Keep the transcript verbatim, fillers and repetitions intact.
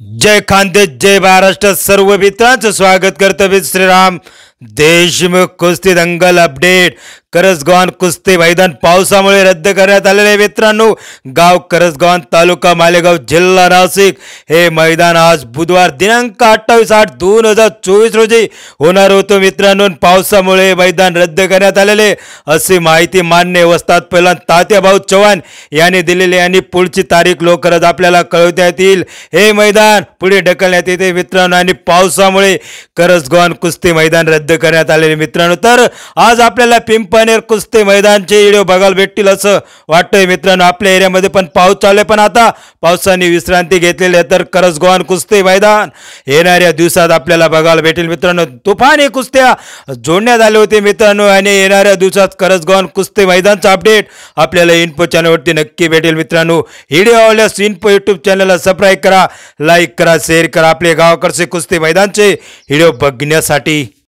जय खानदेश जय महाराष्ट्र सर्व मित्रांचं स्वागत करतो मी श्रीराम देशमुख कुस्ती दंगल अपडेट। करसगाव कुस्ती मैदान पावसामुळे रद्द करण्यात आलेले मित्रांनो, गाव करसगाव तालुका मालेगाव जिल्हा नाशिक हे मैदान आज बुधवार दिनांक अठ्ठावीस आठ दोन हजार चोवीस रोजी होणार होतं मित्रांनो। पावसामुळे मैदान रद्द करण्यात आलेले अशी माहिती मान्य वस्ताद पहिला तात्याभाऊ चव्हाण यांनी दिलेली आणि पुढची तारीख लवकरच आपल्याला कळवण्यात येईल। हे मैदान पुढे ढकलण्यात येते मित्रांनो आणि पावसामुळे करसगाव कुस्ती मैदान रद्द करण्यात आलेले मित्रांनो। तर आज आपल्याला पिंपनेर कुस्ती मैदानचे व्हिडिओ बघायला भेटतील असं वाटतंय मित्रांनो। आपल्या एरियामध्ये पण पाऊस चालू आहे, पण आता पावसाने विश्रांती घेतलेली आहे, तर करसगाव कुस्ती मैदान येणाऱ्या दिवसात आपल्याला बघायला भेटेल मित्रांनो। तुफानी कुस्त्या जोडण्यात आले होते मित्रांनो आणि येणाऱ्या दिवसात करसगाव कुस्ती मैदानचं अपडेट आपल्याला इन्फो चॅनलवरती नक्की भेटेल मित्रांनो। व्हिडिओ आवडल्यास इन्फो यूट्यूब चॅनलला सबस्क्राइब करा, लाईक करा, शेअर करा आपले गावाकडचे कुस्ती मैदानचे व्हिडिओ बघण्यासाठी।